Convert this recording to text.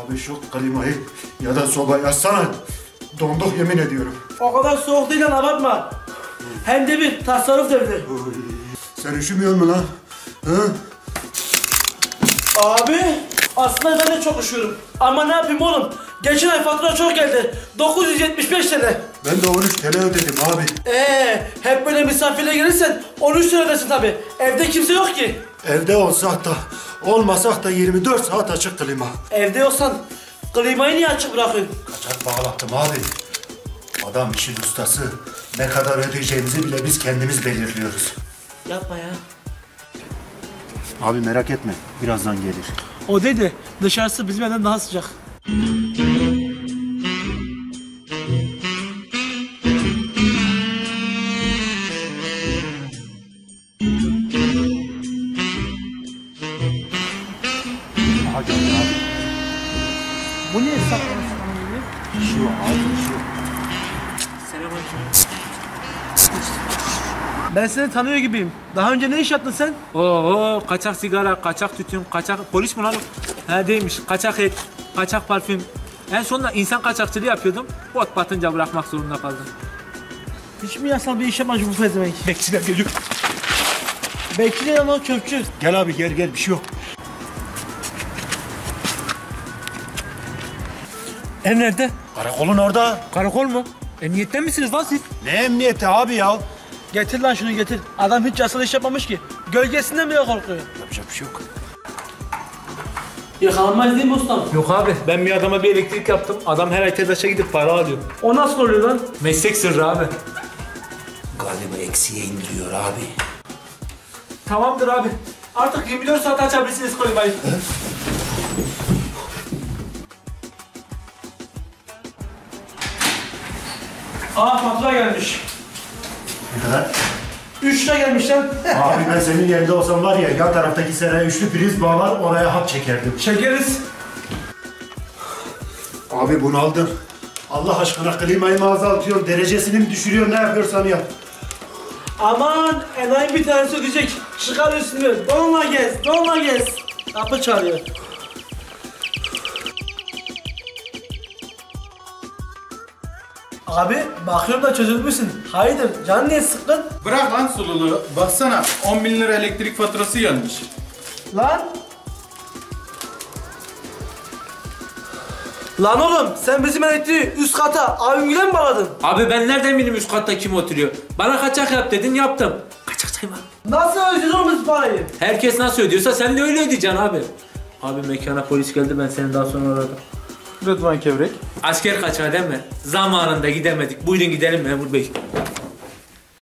Abi şu klimayı ya da sobayı açsana. Donduk yemin ediyorum. O kadar soğuk değil lan, abartma. Hem de bir tasarruf devri. Sen üşümüyor musun lan? Hı? Abi aslında ben de çok üşüyorum. Ama ne yapayım oğlum? Geçen ay fatura çok geldi. 975 TL. Ben de 13 TL ödedim abi. Hep böyle misafirle gelirsen 13 TL ödersin tabi. Evde kimse yok ki. Evde olsak da olmasak da 24 saat açık klima. Evde yoksan klimayı niye açık bırakıyorsun? Kaçak bağlattım abi. Adam işin ustası. Ne kadar ödeyeceğimizi bile biz kendimiz belirliyoruz. Yapma ya. Abi merak etme. Birazdan gelir. O dedi, dışarısı bizim evden daha sıcak. Aha geldi abi. Bu niye saklamışsın onu? Şu abi şu. Selamünaleyküm. Ben seni tanıyor gibiyim. Daha önce ne iş yaptın sen? Oo, kaçak sigara, kaçak tütün, kaçak... Polis mi lan? He değilmiş. Kaçak et, kaçak parfüm. En sonunda insan kaçakçılığı yapıyordum. Bot batınca bırakmak zorunda kaldım. Hiç mi yasal bir iş yapmamış bu pezevenk? Bekçiler geliyor. Bekçi de lan o çöpçü. Gel abi gel bir şey yok. Ev nerede? Karakolun orada. Karakol mu? Emniyetten misiniz lan siz? Ne emniyeti abi ya? Getir lan şunu getir. Adam hiç yasal iş yapmamış ki. Gölgesinden bile korkuyor. Yapacak bir şey yok. Yakalanmaz değil mi ustam? Yok abi, ben bir adama bir elektrik yaptım. Adam her ay TEDAŞ'a gidip para alıyor. O nasıl oluyor lan? Meslek sırrı abi. Galiba eksiye indiriyor abi. Tamamdır abi. Artık 24 saat açabilirsiniz klimayı. Fatura gelmiş. Ne kadar? 3 lira gelmiş lan. Abi ben senin yerinde olsam var ya yan taraftaki seraya üçlü priz bağlar oraya hap çekerdim. Çekeriz. Abi bunu aldın. Allah aşkına klimayı mı azaltıyorsun, derecesini mi düşürüyorsun, ne yapıyorsan yap. Aman enayi bir tanesi ödeyecek. Çıkar üstünü. Donla gez, donla gez. Kapı çağırıyor. Abi bakıyorum da çözülmüşsün. Hayırdır canın niye sıkkın? Bırak lan sululuğu. Baksana 10.000 lira elektrik faturası gelmiş. Lan. Lan oğlum sen bizim elektriği üst kata abimle mi bağladın? Abi ben nereden bileyim üst katta kim oturuyor? Bana kaçak yap dedin, yaptım. Kaçak sayma. Nasıl ödeyeceğiz oğlum biz parayı? Herkes nasıl ödüyorsa sen de öyle ödeyeceksin abi. Abi mekana polis geldi, ben seni daha sonra aradım. Rıdvan Kevrek. Asker kaçağı değil mi? Zamanında gidemedik. Buyurun gidelim memur bey.